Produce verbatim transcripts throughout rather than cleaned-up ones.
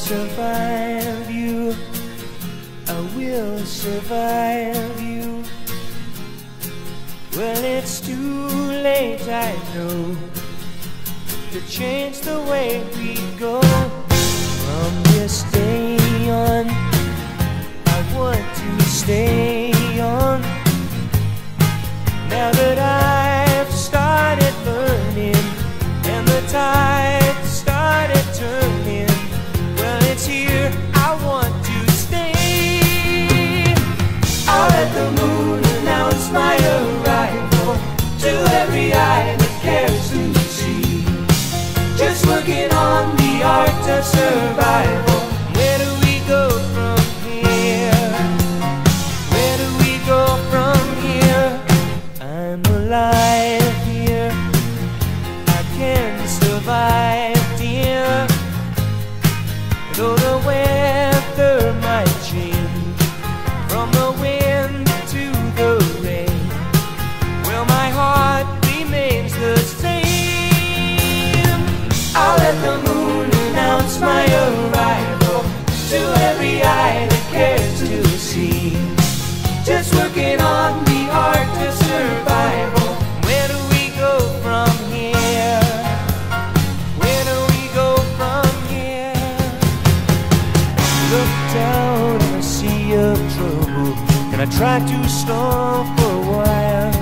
survive you. I will survive you. Well, it's too late, I know, to change the way we go. From this day on, I want to stay on. Now that I've started learning and the tide started turning, well, it's here, I want to stay. I'll let the moon announce my arrival to every eye that cares to see. Just working on the art of survival. Where do we go from here? Where do we go from here? I'm alive here. I can survive, dear. Though the weather might change, from the wind to the rain, well, my heart remains the same. I'll let the moon announce my arrival to every eye that cares to see. Just working on the art of survival. Where do we go from here? Where do we go from here? Looked out on a sea of trouble, and I tried to stop for a while.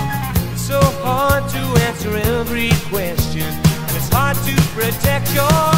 It's so hard to answer every question. It's hard to protect your